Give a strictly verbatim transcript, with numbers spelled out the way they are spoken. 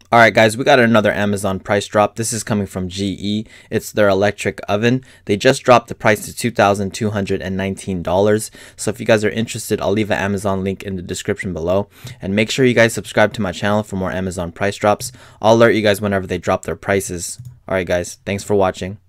Alright guys, we got another Amazon price drop. This is coming from G E. It's their electric oven. They just dropped the price to two thousand two hundred nineteen dollars. So if you guys are interested, I'll leave an Amazon link in the description below. And make sure you guys subscribe to my channel for more Amazon price drops. I'll alert you guys whenever they drop their prices. Alright guys, thanks for watching.